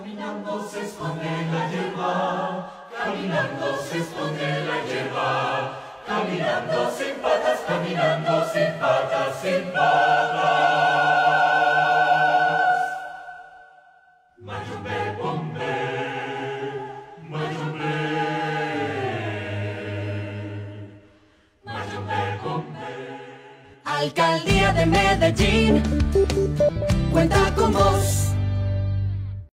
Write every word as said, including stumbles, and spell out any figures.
Caminando se esconde la hierba, caminando se esconde la hierba, caminando sin patas, caminando sin patas, sin patas. Mayombe bombe, mayombe, mayombe bombe. Alcaldía de Medellín cuenta con vos.